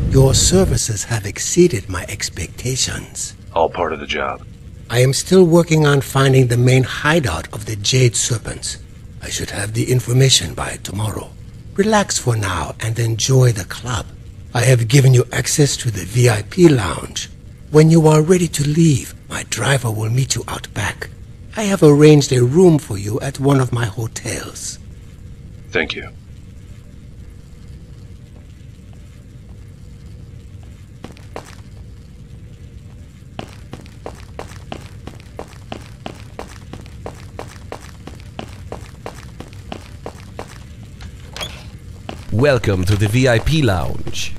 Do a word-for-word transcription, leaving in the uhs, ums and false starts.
Your services have exceeded my expectations. All part of the job. I am still working on finding the main hideout of the Jade Serpents. I should have the information by tomorrow. Relax for now and enjoy the club. I have given you access to the V I P lounge. When you are ready to leave, my driver will meet you out back. I have arranged a room for you at one of my hotels. Thank you. Welcome to the V I P lounge.